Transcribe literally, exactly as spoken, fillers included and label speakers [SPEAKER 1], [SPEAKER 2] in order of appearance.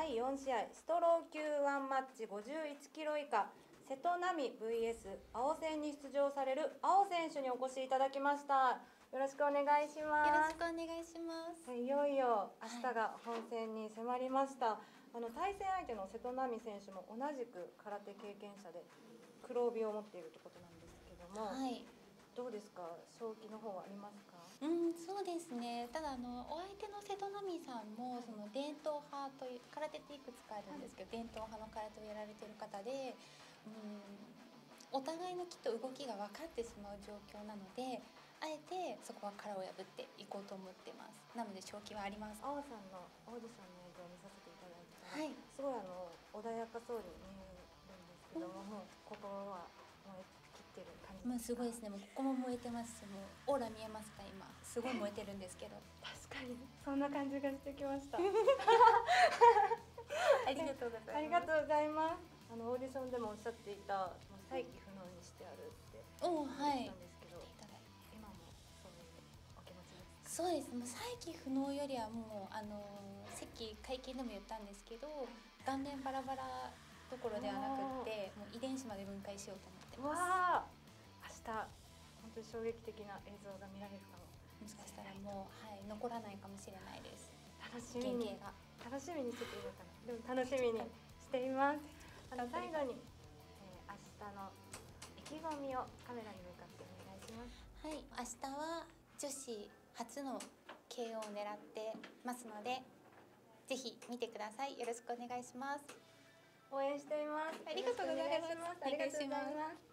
[SPEAKER 1] だいよん試合ストロー級ワンマッチごじゅういちキロ以下瀬戸波 ブイエス 青戦に出場される青選手にお越しいただきました。よろしくお願いします。
[SPEAKER 2] よろしくお願いします。
[SPEAKER 1] いよいよ明日が本戦に迫りました。はい、あの対戦相手の瀬戸波選手も同じく空手経験者で黒帯を持っているということなんですけども、はい、どうですか、勝機の方はありますか？
[SPEAKER 2] うん、そうですね。ただあのお相手の瀬戸波さんもその伝統派という空手っていくつかあるんですけど、はい、伝統派の空手をやられている方で、うん、お互いのきっと動きが分かってしまう状況なので、あえてそこは殻を破っていこうと思ってます。なので勝機はあります。
[SPEAKER 1] 青さんのオーディションの映像を見させていただいたら、はい、すごいあの穏やかそうに見えるんですけども、もう心は燃え切ってる感じですか？
[SPEAKER 2] もうすごいですね。もうここも燃えてますし、もうオーラ見えますか？今すごい燃えてるんですけど。
[SPEAKER 1] 確かにそんな感じがしてきました。あ
[SPEAKER 2] りがとうございます。
[SPEAKER 1] ありがとうございます。あのオーディションでもおっしゃっていた再起不能にしてあるって
[SPEAKER 2] おはい
[SPEAKER 1] 言ったんですけど、今もそういうお気持ちですか？
[SPEAKER 2] そうです。もう再起不能よりはもうあのさっき会見でも言ったんですけど、顔面バラバラどころではなくって、もう遺伝子まで分解しようと思ってます。
[SPEAKER 1] わあ、明日本当に衝撃的な映像が見られるかも。
[SPEAKER 2] もしかしたらもう、はい、残らないかもしれないです。
[SPEAKER 1] 楽しみに楽しみにしてていいのかな。でも楽しみにしています。あの最後に、えー、明日の意気込みをカメラに向かってお願いします。
[SPEAKER 2] はい、明日は女子初の ケーオー を狙ってますので、ぜひ見てください。よろしくお願いします。
[SPEAKER 1] 応援しています。
[SPEAKER 2] ありがとうございます。
[SPEAKER 1] ありがとうございます。